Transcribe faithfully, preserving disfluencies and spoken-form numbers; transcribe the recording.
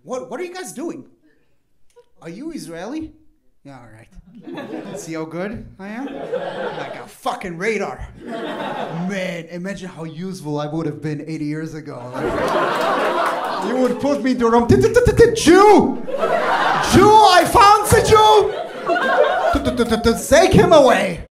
What, what are you guys doing? Are you Israeli? Yeah, all right. See how good I am? Like a fucking radar. Man, imagine how useful I would have been eighty years ago. Like, you would put me in the room. Jew! Jew, I found the Jew! Take him away.